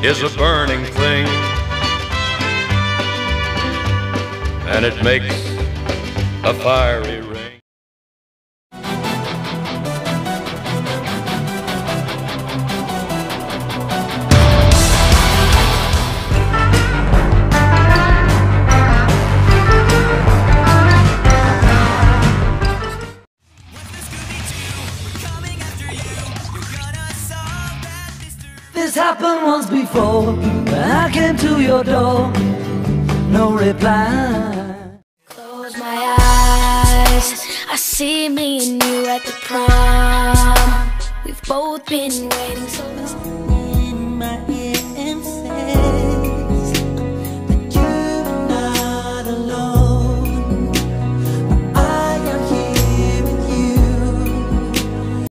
is a burning thing, and it makes a fiery ring. This happened once before, when I came to your door, no reply. Close my eyes, I see me and you at the prom. We've both been waiting so long.